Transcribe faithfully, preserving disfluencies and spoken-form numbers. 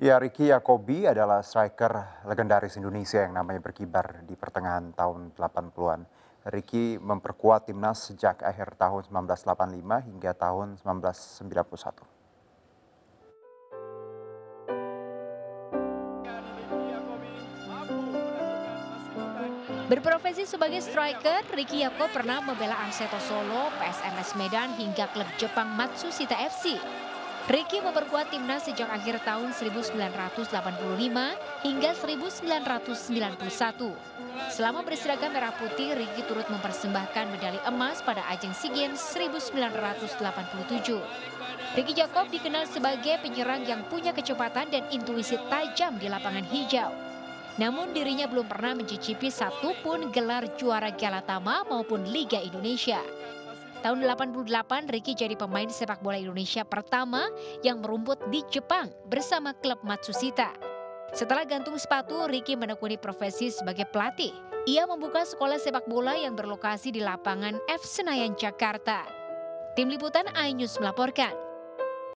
Ya, Ricky Yakobi adalah striker legendaris Indonesia yang namanya berkibar di pertengahan tahun delapan puluhan-an. Ricky memperkuat timnas sejak akhir tahun seribu sembilan ratus delapan puluh lima hingga tahun seribu sembilan ratus sembilan puluh satu. Berprofesi sebagai striker, Ricky Yakob pernah membela Arseto Solo, P S M S Medan hingga klub Jepang Matsushita F C. Ricky memperkuat timnas sejak akhir tahun seribu sembilan ratus delapan puluh lima hingga seribu sembilan ratus sembilan puluh satu. Selama berseragam merah putih, Ricky turut mempersembahkan medali emas pada ajang SEA Games seribu sembilan ratus delapan puluh tujuh. Ricky Yakob dikenal sebagai penyerang yang punya kecepatan dan intuisi tajam di lapangan hijau. Namun dirinya belum pernah mencicipi satupun gelar juara Galatama maupun Liga Indonesia. Tahun delapan puluh delapan, Ricky jadi pemain sepak bola Indonesia pertama yang merumput di Jepang bersama klub Matsushita. Setelah gantung sepatu, Ricky menekuni profesi sebagai pelatih. Ia membuka sekolah sepak bola yang berlokasi di lapangan F Senayan, Jakarta. Tim Liputan iNews melaporkan.